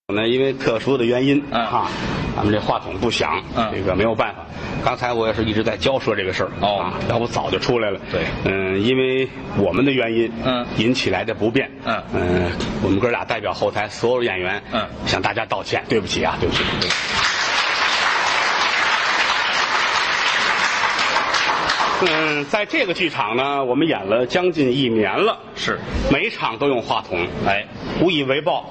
呢，因为特殊的原因咱们这话筒不响，这个没有办法。刚才我也是一直在交涉这个事儿要不早就出来了。 对， 因为我们的原因，引起来的不便，我们哥俩代表后台所有演员，向大家道歉，对不起啊，对不起。在这个剧场呢，我们演了将近1年了， 是每场都用话筒，无以为报。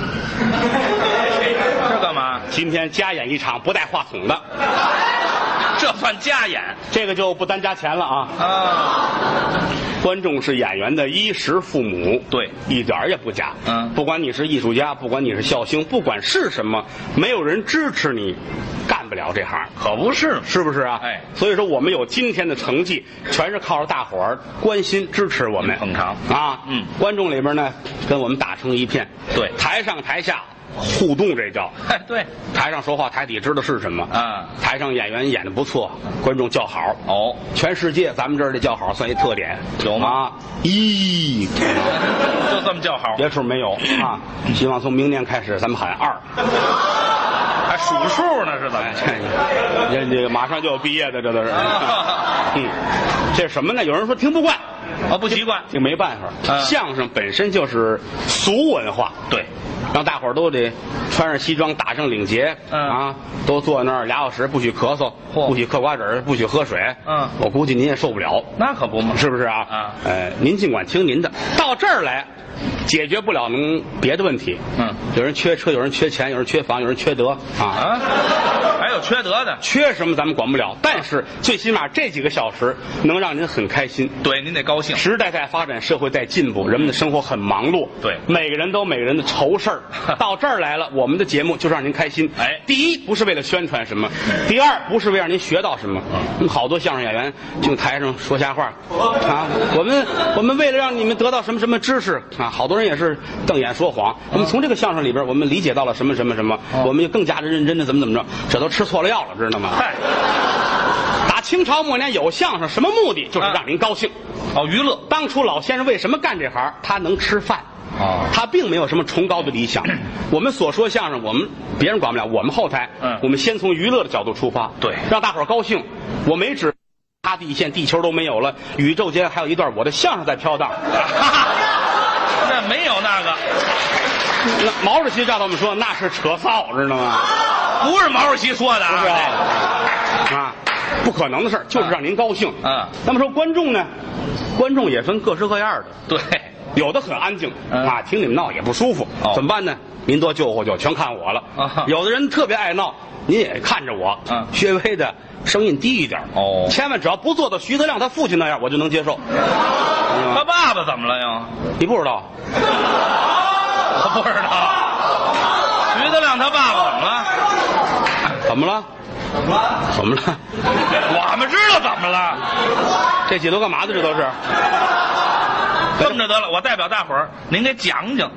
这干嘛？ 今天加演一场不带话筒的， 这算加演？ 这个就不单加钱了啊！观众是演员的衣食父母， 对， 一点也不假。不管你是艺术家，不管你是笑星，不管是什么，没有人支持你，干不了这行， 可不是， 是不是啊？所以说我们有今天的成绩，全是靠着大伙儿关心支持我们， 捧场啊。观众里边呢，跟我们打成一片。 对， 台上台下互动，这叫对。 台上说话，台底知道是什么。台上演员演得不错，观众叫好。全世界咱们这儿的叫好算一特点， 有吗？ 一， 就这么叫好， 别处没有啊。希望从明年开始，咱们喊2。 还数数呢，是怎么？ 这个马上就要毕业的，这都是。这是什么呢？有人说听不惯， 不习惯， 这没办法。相声本身就是俗文化， 对， 让大伙儿都得穿上西装，打上领结，都坐那儿2小时，不许咳嗽，不许嗑瓜子儿，不许喝水。我估计您也受不了。 那可不嘛， 是不是啊？您尽管听您的，到这儿来。解决不了别的问题。有人缺车，有人缺钱，有人缺房，有人缺德还有缺德的， 缺什么咱们管不了，但是最起码这几个小时能让您很开心。 对，您得高兴。 时代在发展，社会在进步，人们的生活很忙碌。 对， 每个人都有每个人的愁事儿。到这儿来了，我们的节目就让您开心。第一不是为了宣传什么，第二不是为了让您学到什么。好多相声演员就台上说瞎话我们为了让你们得到什么什么知识好多人也是瞪眼说谎。我们从这个相声里边，我们理解到了什么什么什么，我们就更加的认真的怎么着，这都吃错了药了，知道吗？打清朝末年有相声，什么目的？就是让您高兴， 娱乐。 当初老先生为什么干这行？他能吃饭。他并没有什么崇高的理想。我们所说相声，我们别人管不了，我们后台，我们先从娱乐的角度出发， 对，让大伙儿高兴。我没指他地线，地球都没有了，宇宙间还有一段我的相声在飘荡。那没有那个，那毛主席照他们说那是扯臊，知道吗？不是毛主席说的啊，不可能的事儿，就是让您高兴。那么说观众呢？观众也分各式各样的，对。有的很安静听你们闹也不舒服，怎么办呢？您多救活救，全看我了。有的人特别爱闹，您也看着我，稍微的声音低一点。千万只要不做到徐德亮他父亲那样，我就能接受。他爸爸怎么了又？你不知道？我不知道。徐德亮他爸爸怎么了？怎么了？我们知道怎么了。这几都干嘛的？这都是。这么着得了，我代表大伙儿，您给讲讲。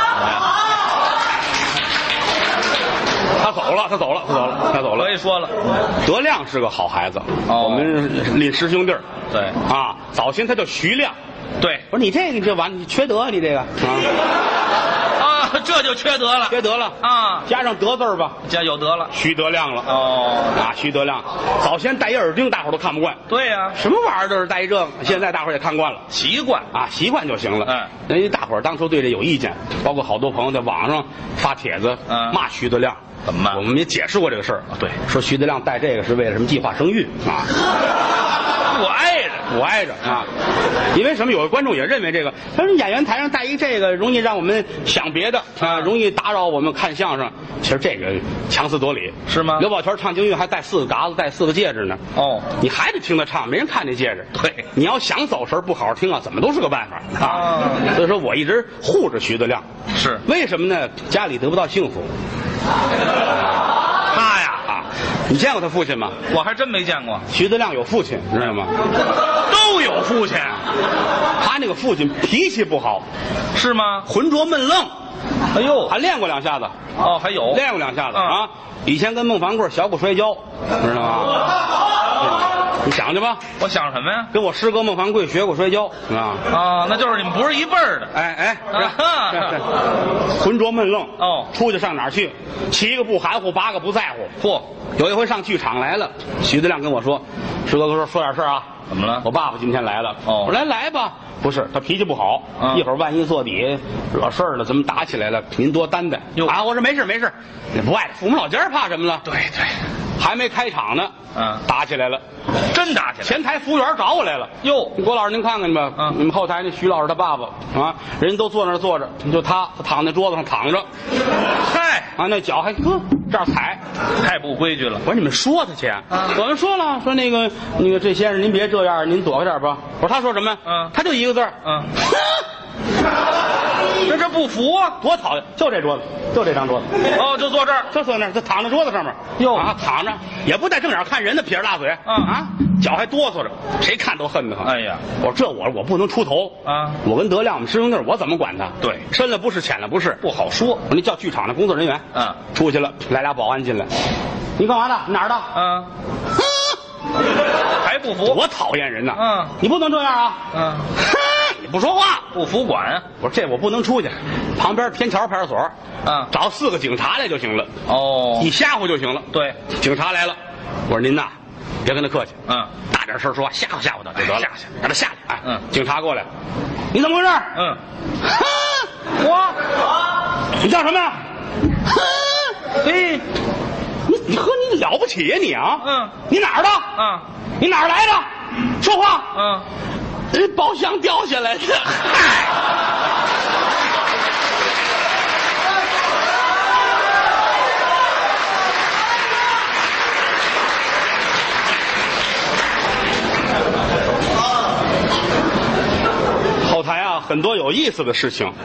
他走了。可以说了，德亮是个好孩子，我们领师兄弟儿。对早先他叫徐亮。对，我说你这个你这完你缺德，你这个这就缺德了，加上德字儿吧，加有德了，徐德亮了。徐德亮，早先戴一耳钉，大伙儿都看不惯。对呀，什么玩意儿都是戴一这个，现在大伙儿也看惯了，习惯习惯就行了。因为大伙儿当初对这有意见，包括好多朋友在网上发帖子骂徐德亮。怎么办？我们也解释过这个事儿。对，说徐德亮戴这个是为了什么计划生育我挨着因为什么？有的观众也认为这个，他说演员台上戴一这个容易让我们想别的容易打扰我们看相声。其实这个强词夺理，是吗？刘宝全唱京剧还戴4个嘎子，戴4个戒指呢。你还得听他唱，没人看这戒指。对，你要想走神不好好听怎么都是个办法所以说我一直护着徐德亮。是为什么呢？家里得不到幸福。他呀你见过他父亲吗？我还真没见过。徐德亮有父亲，知道吗？都有父亲。他那个父亲脾气不好，是吗？浑浊闷愣。哎呦，还练过2下子。还有练过2下子以前跟孟凡贵学过摔跤，知道吗？ 你想去吧。 我想什么呀？ 跟我师哥孟凡贵学过摔跤啊。 啊，那就是你们不是一辈儿的。 哎，浑浊闷愣。 哦， 出去上哪儿去？7个不含糊，8个不在乎。嚯，有一回上剧场来了，徐德亮跟我说：“师哥说点事儿啊。” 怎么了？ 我爸爸今天来了。哦，我说来吧。不是，他脾气不好，一会儿万一坐底惹事儿了，咱们打起来了，您多担待。啊，我说没事，你不爱父母老家怕什么了？对，还没开场呢，打起来了，真打起来。前台服务员找我来了，哟，郭老师您看看去吧，你们后台那徐老师他爸爸啊，人都坐那儿坐着，就他躺在桌子上躺着，嗨，啊，那脚还这儿踩，太不规矩了。我说你们说他去，我们说了，说那个这先生您别这样，您躲开点吧。我说他说什么？他就一个字儿，这不服啊，多讨厌！就这桌子，就这张桌子，哦，就坐这儿，就坐那儿，就躺在桌子上面，哟啊，躺着也不带正眼看人的，撇着大嘴，脚还哆嗦着，谁看都恨得很。哎呀，我说我不能出头啊！我跟德亮我们师兄弟，我怎么管他？对，深了不是，浅了不是，不好说。我那叫剧场的工作人员，出去了，来俩保安进来，你干嘛的？哪儿的？还不服？多讨厌人呐！你不能这样啊！你不说话，不服管。我说这我不能出去，旁边天桥派出所，找4个警察来就行了。哦，一吓唬就行了。对，警察来了，我说您呐，别跟他客气，大点声说话，吓唬他就得了，让他下去。哎，警察过来，你怎么回事？你叫什么呀？嘿，你和你了不起呀你啊！你哪儿的？你哪儿来的？说话！包厢掉下来的。嗨！后台啊，很多有意思的事情。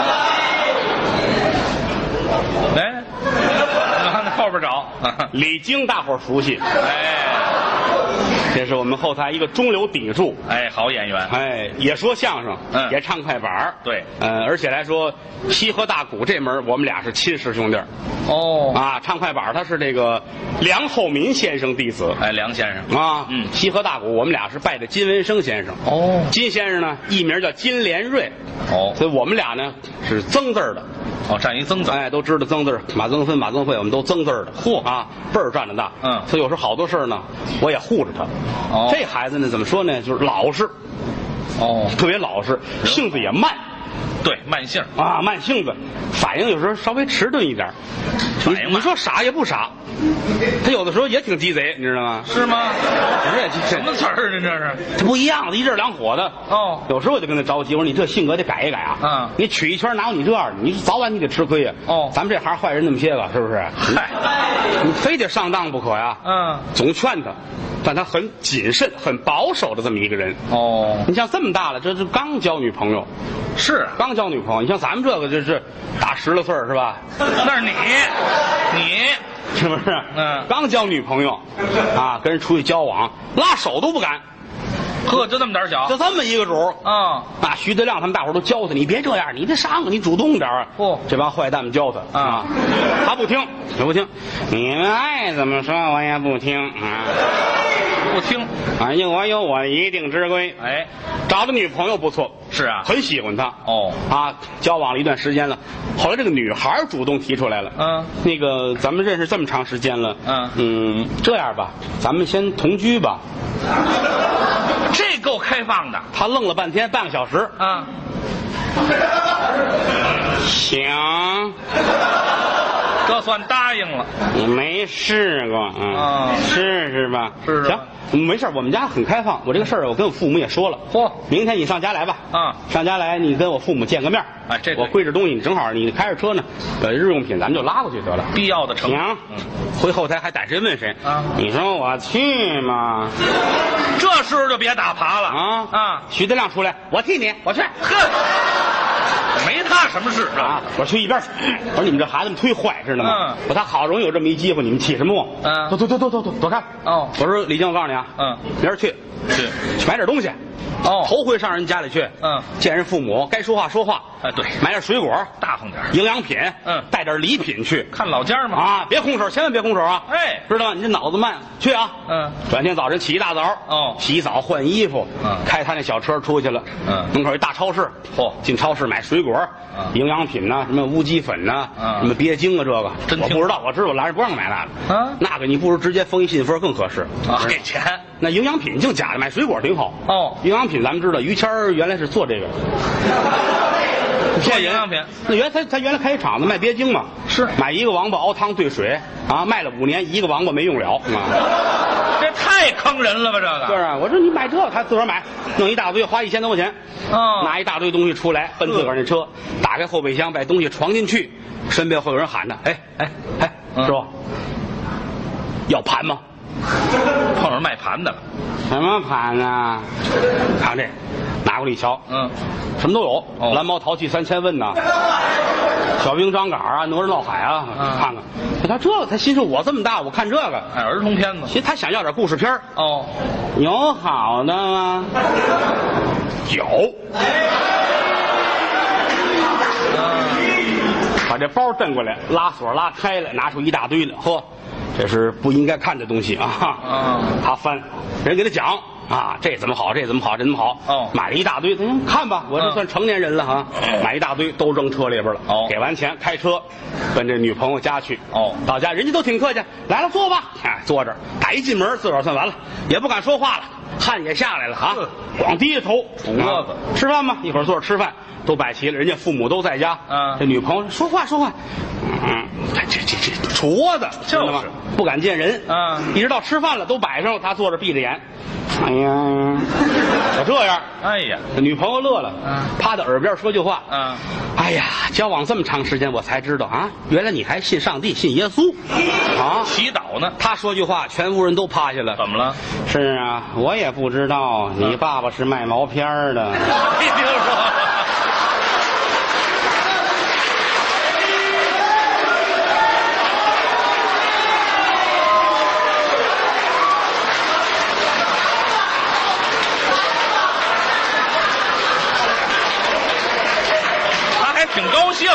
来，往后边找。李菁大伙儿熟悉。这是我们后台一个中流砥柱，好演员，也说相声，也唱快板，对，而且来说西河大鼓这门我们俩是亲师兄弟。哦，啊，唱快板他是这个梁厚民先生弟子，梁先生啊，西河大鼓我们俩是拜的金文生先生。哦，金先生呢艺名叫金连瑞。哦，所以我们俩呢是曾字的。哦，占一曾字，都知道曾字，马曾芬、马曾慧，我们都曾字的。嚯啊，辈儿占着大。所以有时候好多事儿呢，我也护着他。哦，这孩子呢，怎么说呢？就是老实。哦，特别老实，性子也慢。对，慢性啊，慢性子，反应有时候稍微迟钝一点。你说傻也不傻，他有的时候也挺鸡贼，你知道吗？是吗？什么词儿呢？这是他不一样的，一阵两火的。哦，有时候我就跟他着急，我说你这性格得改一改啊。你曲一圈哪有你这样的？你早晚你得吃亏呀。哦，咱们这行坏人那么些个，是不是？嗨，你非得上当不可呀。总劝他，但他很谨慎、很保守的这么一个人。哦，你像这么大了，这是刚交女朋友。是刚交女朋友，你像咱们这个就是大10来岁是吧？那是你是不是？刚交女朋友啊，跟人出去交往，拉手都不敢。呵，就这么点小，就这么一个主啊！徐德亮他们大伙都教他，你别这样，你得上啊，你主动点啊！这帮坏蛋们教他啊，他不听，也不听，你们爱怎么说我也不听啊。不听啊！我有我一定之规。找的女朋友不错，是啊，很喜欢他。哦啊，交往了一段时间了，后来这个女孩主动提出来了。那个咱们认识这么长时间了，这样吧，咱们先同居吧。这够开放的。他愣了半天，半个小时。行。这算答应了。我没试过试试吧。试试。行，没事，我们家很开放。我这个事儿，我跟我父母也说了。嚯，明天你上家来吧。上家来，你跟我父母见个面。这我归置东西，你正好你开着车呢，日用品咱们就拉过去得了。必要的程度。行，回后台还逮谁问谁。你说我去吗？这时候就别打耙了徐德亮出来，我替你，我去。呵。没他什么事啊！我去一边去。我说你们这孩子们忒坏，知道吗？我他好容易有这么一机会，你们起什么哄？躲开！哦，我说李静，我告诉你啊，明儿去买点东西， 哦， 头回上人家里去，见人父母，该说话说话。 哎，对， 买点水果， 大方点， 营养品，带点礼品去， 看老家嘛。 啊，别空手，千万别空手啊！ 哎， 知道吗？你这脑子慢，去啊！转天早晨起一大早，洗澡换衣服，开他那小车出去了。门口一大超市，进超市买水果，营养品呐，什么乌鸡粉呐，什么鳖精啊，这个我不知道，我知道我拦着不让买那个。那个你不如直接封一信封更合适啊，给钱。 那营养品净假的，买水果挺好。营养品咱们知道，于谦儿原来是做这个。 骗营养品， 那他原来开一厂子卖鳖精嘛， 是买一个王八熬汤兑水啊，卖了5年，一个王八没用了啊， 这太坑人了吧？这个是啊，我说你买这，他自个儿买，弄一大堆，花1000多块钱，拿一大堆东西出来，奔自个儿那车，打开后备箱，把东西闯进去，身边会有人喊他，哎，师傅，要盘吗？ 碰上卖盘的了， 什么盘啊？看这，拿过来一瞧，什么都有，蓝猫淘气3000问呐，小兵张杆啊，哪吒闹海啊，看看。他这个，他心说我这么大，我看这个， 哎，儿童片子。 其实他想要点故事片有好的吗？有。把这包蹬过来，拉锁拉开了，拿出一大堆来，呵，这是不应该看的东西啊！他翻，人给他讲啊，这怎么好，这怎么好，这怎么好？买了一大堆，他说看吧，我这算成年人了哈，买一大堆都扔车里边了。给完钱开车，跟这女朋友家去。到家人家都挺客气，来了坐吧，坐这儿，打一进门自个儿算完了，也不敢说话了，汗也下来了啊，光低着头杵子吃饭吧，一会儿坐着吃饭。都摆齐了，人家父母都在家。这女朋友说话，这杵窝子，知道吗？不敢见人。一直到吃饭了，都摆上了，他坐着闭着眼。哎呀，我这样。 哎呀， 女朋友乐了。趴在耳边说句话。哎呀，交往这么长时间，我才知道啊，原来你还信上帝，信耶稣啊， 祈祷呢。 他说句话，全屋人都趴下了。 怎么了？ 是啊，我也不知道，你爸爸是卖毛片的。 没听说。挺高兴，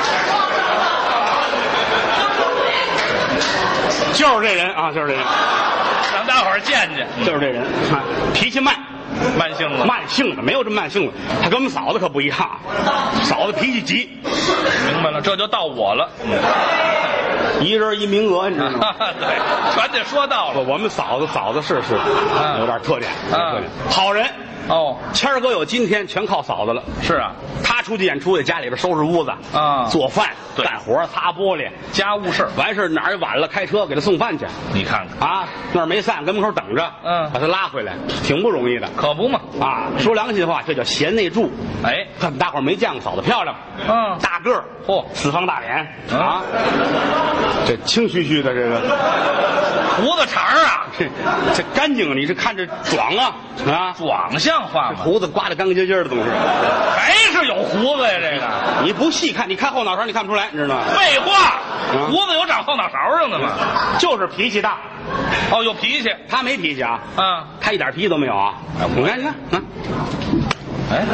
就是这人啊，就是这人， 让大伙儿见见， 就是这人，脾气慢性的，没有这么慢性的，他跟我们嫂子可不一样，嫂子脾气急。 明白了，这就到我了， 一人一名额，你知道吗？ 对，全得说到了。 我们嫂子是有点特点，好人。谦儿哥有今天全靠嫂子了。是啊，他出去演出，在家里边收拾屋子做饭、干活、擦玻璃，家务事。完事哪儿晚了，开车给他送饭去。你看看啊，那儿没散，跟门口等着，把他拉回来，挺不容易的。可不嘛啊！说良心话，这叫贤内助。哎，咱们大伙儿没见过嫂子漂亮，大个儿，四方大脸啊，这清虚虚的这个胡子长啊，这干净，你是看着壮啊，壮像话吗？胡子刮得干干净净的东西，还是有胡子呀？这个你不细看，你看后脑勺你看不出来，你知道吗？废话，胡子有长后脑勺上的吗？就是脾气大。有脾气，他没脾气啊，他一点脾气都没有啊。你看，哎，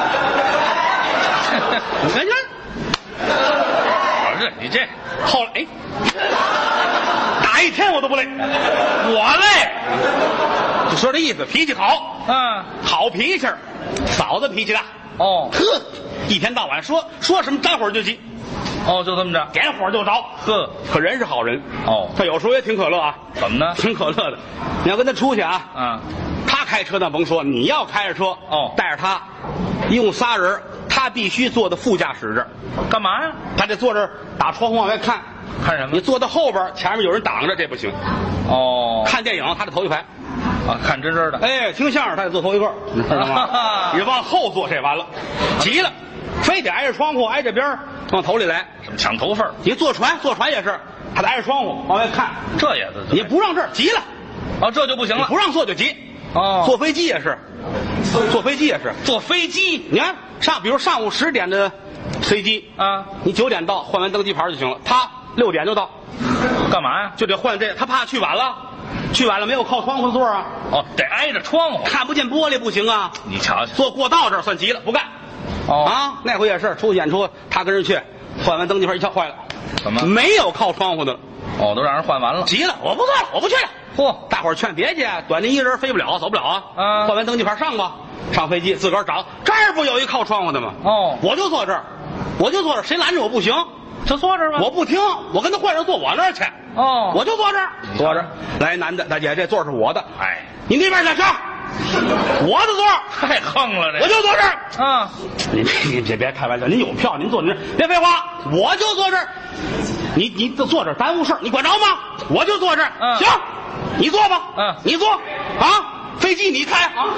你看，不是你这后来哎。打一天我都不累，我累。就说这意思，脾气好，好脾气，嫂子脾气大。呵，一天到晚说什么沾火就急。就这么着，点火就着。呵，可人是好人。他有时候也挺可乐啊。怎么呢？挺可乐的。你要跟他出去啊，他开车那甭说，你要开着车，带着他，一共仨人，他必须坐在副驾驶这儿。干嘛呀？他得坐这儿打窗户往外看。看什么？你坐在后边，前面有人挡着，这不行。看电影他得头一排。看真的。哎，听相声他得坐头一个，知道吗？你往后坐，这完了，急了，非得挨着窗户，挨着边往头里来。什么抢头份？你坐船也是，他得挨着窗户往外看，这也是。你不让这儿急了，这就不行了。不让坐就急。坐飞机也是，坐飞机，你看比如上午10点的飞机你9点到，换完登机牌就行了。他6点就到，干嘛呀？就得换这，他怕去晚了， 去晚了没有靠窗户的座啊？ 哦，得挨着窗户， 看不见玻璃不行啊。 你瞧瞧， 坐过道这儿算急了，不干。 哦啊，那回也是出去演出，他跟人去换完登记牌一瞧，坏了， 怎么没有靠窗户的？ 哦，都让人换完了， 急了，我不做了，我不去了。 嚯， 大伙儿劝别去，短您一人飞不了，走不了啊。换完登记牌上吧，上飞机自个儿找，这儿不有一靠窗户的吗？ 哦， 我就坐这儿，我就坐这儿，谁拦着我不行？ 就坐这儿吧。 我不听，我跟他换上坐我那儿去。 哦， 我就坐这儿，坐这儿。来，男的，大姐，这座是我的。 哎， 你那边去上，我的座太横了，这我就坐这儿。 啊， 你别开玩笑，您有票，您坐您这儿，别废话，我就坐这儿。你坐这儿耽误事儿，你管着吗？我就坐这儿。行，你坐吧。你坐啊，飞机你开啊。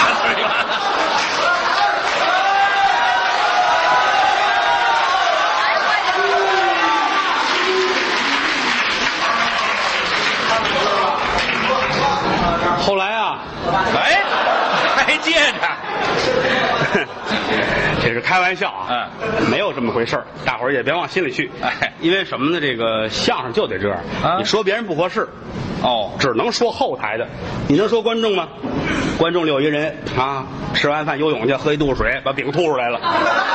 后来啊， 哎，还接着， 这是开玩笑啊，没有这么回事儿，大伙儿也别往心里去。 哎， 因为什么呢？这个相声就得这样，你说别人不合适， 哦， 只能说后台的，你能说观众吗？观众里有一人啊，吃完饭游泳去，喝一肚子水，把饼吐出来了，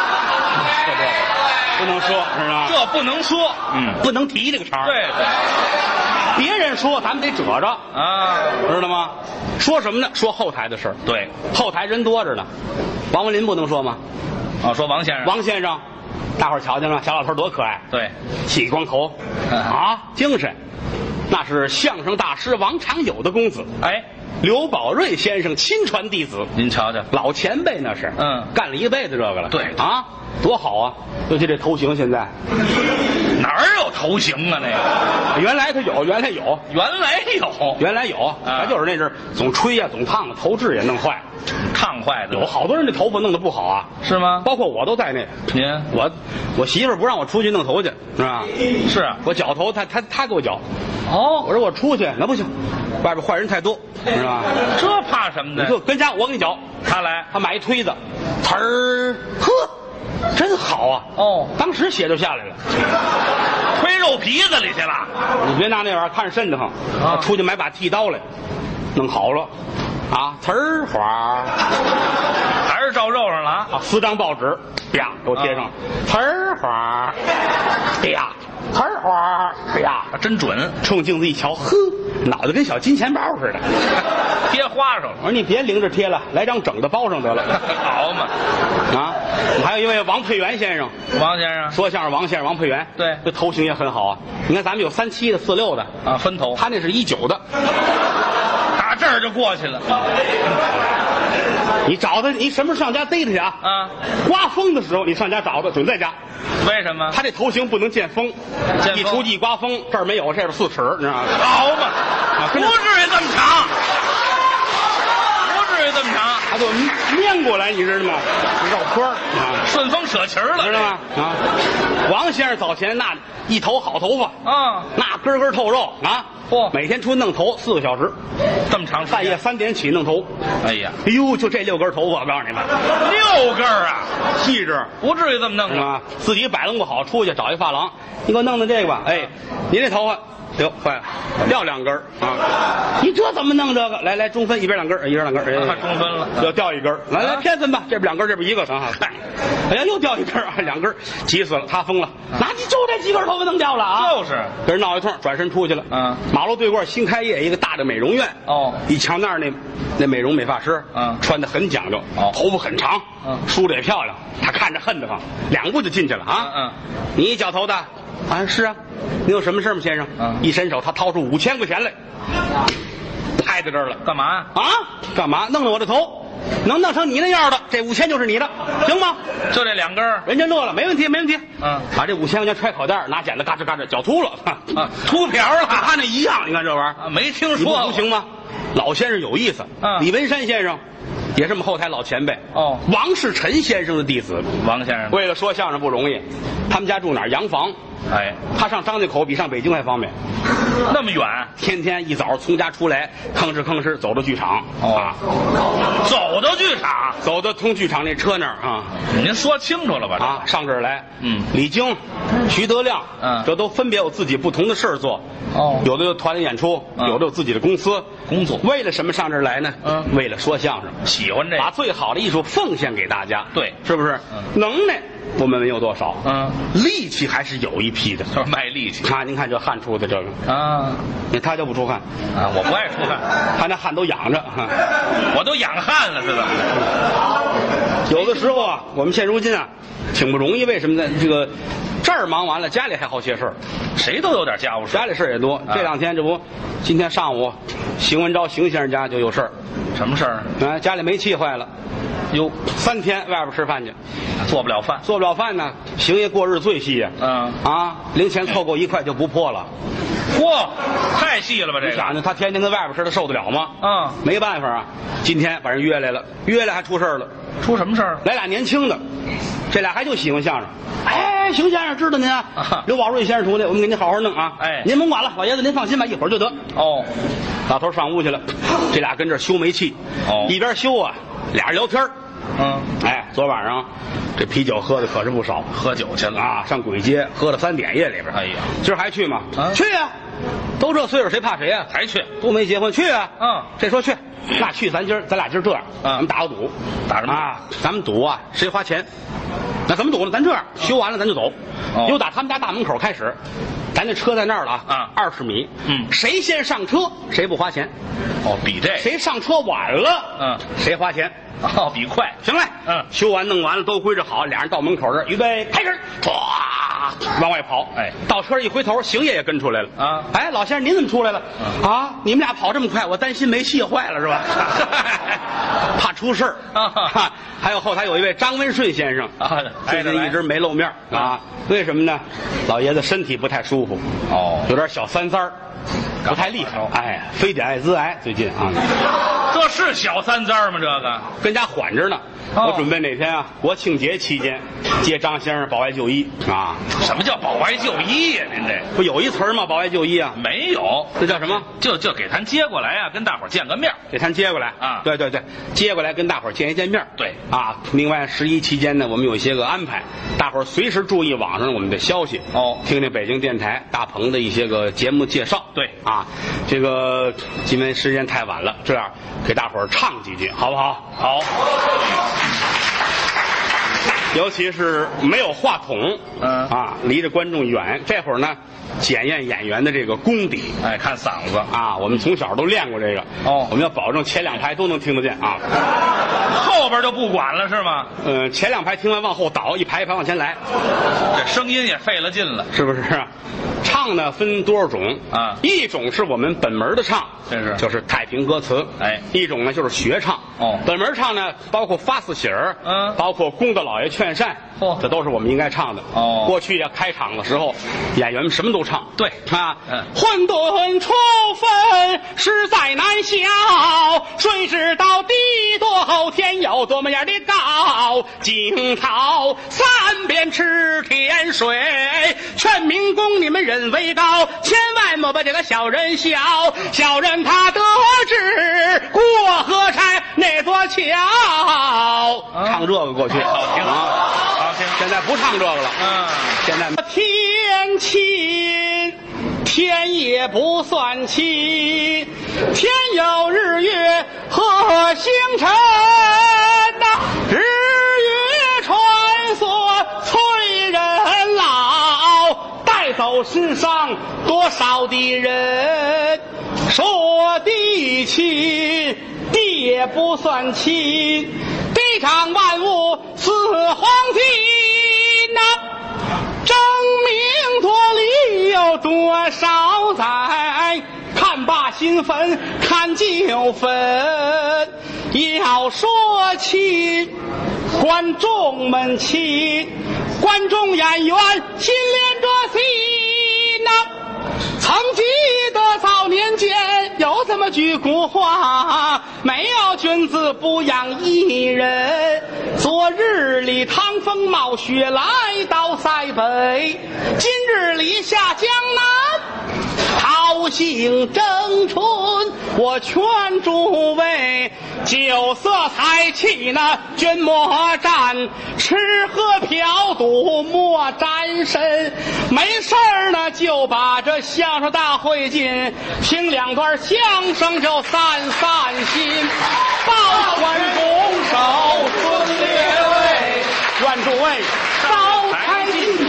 不能说，是吧？ 这不能说， 不能提这个茬。 对对。 别人说咱们得褶着啊， 知道吗？说什么呢？说后台的事儿。 对， 后台人多着呢。王文林不能说吗？ 哦，说王先生。 王先生，大伙儿瞧见了，小老头多可爱。 对， 剃光头，啊，精神。那是相声大师王长友的公子。 哎， 刘宝瑞先生亲传弟子。 您瞧瞧， 老前辈那是，干了一辈子这个了。 对啊，多好啊！尤其这头型现在。 哪儿有头型啊？那个原来他有，原来有， 原来有， 他就是那阵儿总吹呀，总烫，头质也弄坏， 烫坏的。 有好多人这头发弄得不好啊， 是吗？ 包括我都在内。 您我媳妇儿不让我出去弄头去，是吧？ 是啊， 我绞头，她给我绞。 哦， 我说我出去那不行，外边坏人太多，是吧？ 这怕什么的？ 你就跟家我给你绞， 他来， 他买一推子，呲儿，呵，真好啊！ 哦， 当时血就下来了。 推肉皮子里去了， 你别拿那玩意儿看着瘆得慌。出去买把剃刀来，弄好了，啊，呲儿花， 还是照肉上了啊 ！4张报纸，啪，给我贴上，呲儿花，啪，呲儿花，啪， 真准。 冲镜子一瞧，呵，脑袋跟小金钱包似的， 贴花上了。 我说你别领着贴了，来张整的包上得了。 好嘛， 啊，还有一位王佩元先生， 王先生说相声王先生王佩元， 对， 这头型也很好啊。你看咱们有37的、46的啊，分头， 他那是19的， 打这儿就过去了。 你找他，你什么时候上家逮他去啊？ 啊， 刮风的时候你上家找他，准在家。 为什么？ 他这头型不能见风，一出去一刮风，这儿没有，这边4尺，你知道吗？ 好嘛，不至于这么长，不至于这么长， 他就面过来，你知道吗？绕圈儿啊， 顺风扯旗儿了， 知道吗？啊，王先生早前那一头好头发啊， 那根根透肉啊， 嚯， 每天出去弄头4个小时， 这么长时间， 半夜3点起弄头。 哎呀， 哎呦，就这6根头发，我告诉你们 ，6根啊， 细致， 不至于这么弄是吧？自己摆弄不好，出去找一发廊，你给我弄弄这个吧。哎，您这头发。哟，坏了，掉2根啊！你这怎么弄这个？来，中分，一边2根，一边2根， 中分了， 要掉1根。来，偏分吧，这边2根，这边1个啊！哎呀，又掉1根啊，2根，急死了，他疯了。那你就这几根头发弄掉了啊？ 就是， 跟人闹一通，转身出去了。马路对过新开业一个大的美容院。 哦， 一瞧那儿那美容美发师，穿得很讲究，头发很长，梳得也漂亮。他看着恨得慌，2步就进去了啊！你绞头的？啊，是啊，你有什么事吗，先生？一伸手，他掏出5000块钱来，拍在这儿了。 干嘛呀？ 啊，干嘛？弄了我的头，能弄成你那样的，这5000就是你的，行吗？ 就这2根， 人家乐了，没问题，没问题。把这5000块钱揣口袋，拿剪子嘎吱嘎吱绞秃了， 秃瓢了， 跟他那一样。你看这玩意儿， 没听说， 不行吗？老先生有意思。李文山先生。也是我们后台老前辈哦， 王世臣先生的弟子。 王先生为了说相声不容易，他们家住哪儿？洋房。 哎， 他上张家口比上北京还方便。 那么远， 天天一早从家出来，吭哧走到剧场啊， 走到剧场， 走到通剧场那车那儿啊。 您说清楚了吧？ 啊，上这儿来，李菁、徐德亮，这都分别有自己不同的事儿做。 哦， 有的有团里演出，有的有自己的公司工作。 为了什么上这儿来呢？为了说相声， 喜欢这个， 把最好的艺术奉献给大家。 对， 是不是？能耐我们没有多少，力气还是有一批的， 就是卖力气。 啊，您看这汗出的这个啊， 他就不出汗啊，我不爱出汗， 他那汗都养着， 我都养汗了，是怎么的？ 有的时候啊，我们现如今啊，挺不容易，为什么呢？这个这儿忙完了，家里还好些事儿， 谁都有点家务事， 家里事儿也多。这两天这不，今天上午，邢文昭邢先生家就有事儿。 什么事儿？ 啊，家里煤气坏了，哟，3天外边吃饭去， 做不了饭， 做不了饭呢。邢爷过日最细呀，零钱凑够1块就不破了。 嚯，太细了吧这个！ 想着他天天跟外边吃，他受得了吗？没办法啊。今天把人约来了，约来还出事儿了。 出什么事儿？ 来俩年轻的，这俩还就喜欢相声。哎，邢先生知道您啊，刘宝瑞先生出的，我们给您好好弄啊。哎，您甭管了，老爷子您放心吧，一会儿就得。哦，老头上屋去了，这俩跟这儿修煤气。哦，一边修啊，俩人聊天儿。哎，昨晚上这啤酒喝的可是不少， 喝酒去了啊，上簋街喝了3点夜里边。哎呀，今儿还去吗？去啊，都这岁数谁怕谁呀？ 还去， 都没结婚，去啊。这说去，那去咱俩今儿这样，咱们打个赌， 打什么啊？咱们赌啊，谁花钱？那怎么赌呢？咱这样，修完了咱就走，又打他们家大门口开始，咱这车在那儿了啊，20米，谁先上车谁不花钱。 哦，比这谁上车晚了，谁花钱。 哦，比快， 行嘞，修完弄完了都归置好，俩人到门口这儿，预备开始，唰，往外跑。哎，到车一回头，邢爷也跟出来了啊！哎，老先生您怎么出来了？啊，你们俩跑这么快，我担心煤气坏了是吧？怕出事儿啊！还有后台有一位张文顺先生啊，最近一直没露面啊，为什么呢？老爷子身体不太舒服，哦，有点小3灾儿。不太厉害，哎，非典艾滋癌最近啊， 这是小3灾吗？这个跟家缓着呢。我准备哪天啊，国庆节期间接张先生保外就医啊。 什么叫保外就医呀？您这不有一词吗？保外就医啊？ 没有， 这叫什么？ 就给他接过来啊，跟大伙儿见个面。 给他接过来啊？对，接过来跟大伙儿见面。对啊，另外11期间呢，我们有一些个安排，大伙儿随时注意网上我们的消息哦，听听北京电台大鹏的一些个节目介绍。对啊，这个因为时间太晚了，这样给大伙儿唱几句好不好？好。尤其是没有话筒，离着观众远，这会儿呢，检验演员的这个功底， 哎，看嗓子啊，我们从小都练过这个，我们要保证前2排都能听得见啊， 后边就不管了是吗？ 前2排听完往后倒，1排1排往前来， 这声音也费了劲了， 是不是？唱呢分多少种啊？一种是我们本门的唱，就是太平歌词，哎，一种呢就是学唱。哦，本门唱呢包括发4喜儿，包括公的老爷劝善，这都是我们应该唱的。哦，过去呀开场的时候，演员们什么都唱。对啊，混沌初分实在难消，谁知道地多厚天有多么样的高？惊涛3遍吃甜水，劝民工你们人为高，千万莫把这个小人笑。小人他得知过河拆那座桥，唱这个过去好听啊，好听。现在不唱这个了，现在天晴天也不算清，天有日月和星辰呐，日月穿梭催人老，带走世上多少的人。说地亲地也不算亲，地上万物似黄金呐，争名夺利有多少载，看罢新坟看旧坟。要说亲观众们亲，观众演员心连着心呐。曾记得早年间有这么句古话，没有君子不养艺人。昨日里趟风冒雪来到塞北，今日里下江南， 桃杏争春，我劝诸位酒色财气呢君莫沾，吃喝嫖赌莫沾身。没事儿呢就把这相声大会进，听2段相声就散散心。抱拳拱手尊列位，愿诸位高抬进